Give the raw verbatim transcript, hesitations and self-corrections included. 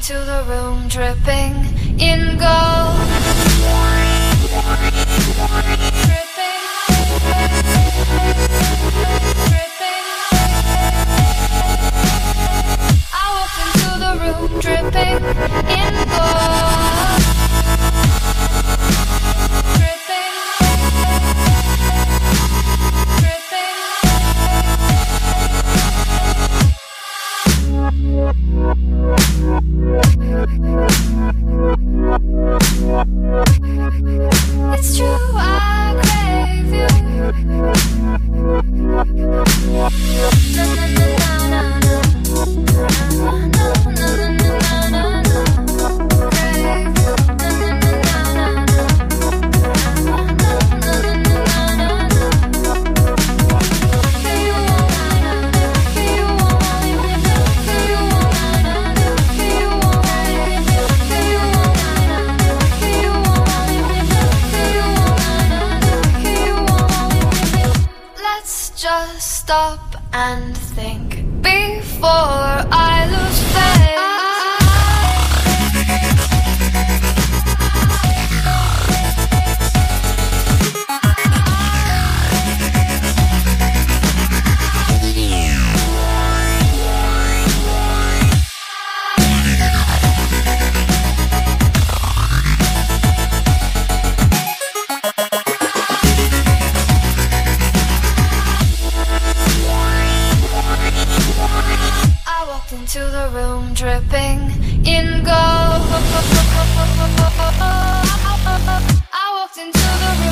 into the room dripping in gold. Dripping, dripping. I walked into the room dripping in gold. Dripping, dripping. It's true, I crave you. Na na na na na na na na na na na. Crave you. Na na na na na na na na na na. Do you wanna? Do you wanna? Do you wanna? Do you wanna? Do you wanna? Do you wanna? Let's just stop and think before I lose faith. Into the room dripping in gold. I walked into the room